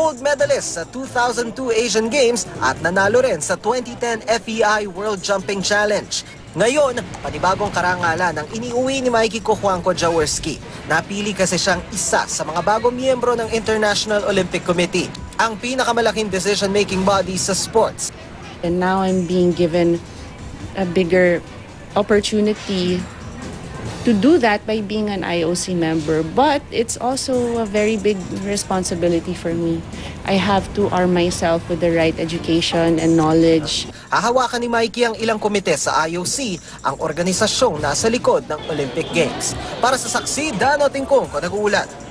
gold medalist sa 2002 Asian Games at nanalo rin sa 2010 FEI World Jumping Challenge. Ngayon, panibagong karangalan ang iniuwi ni Mikey Cojuangco Jaworski. Napili kasi siyang isa sa mga bagong miyembro ng International Olympic Committee, ang pinakamalaking decision-making body sa sports. And now I'm being given a bigger opportunity to do that by being an IOC member. But it's also a very big responsibility for me. I have to arm myself with the right education and knowledge. Hahawakan ni Mikey ang ilang komite sa IOC, ang organisasyong nasa likod ng Olympic Games. Para sa Saksi, Dano Tingkong, nag-uulat.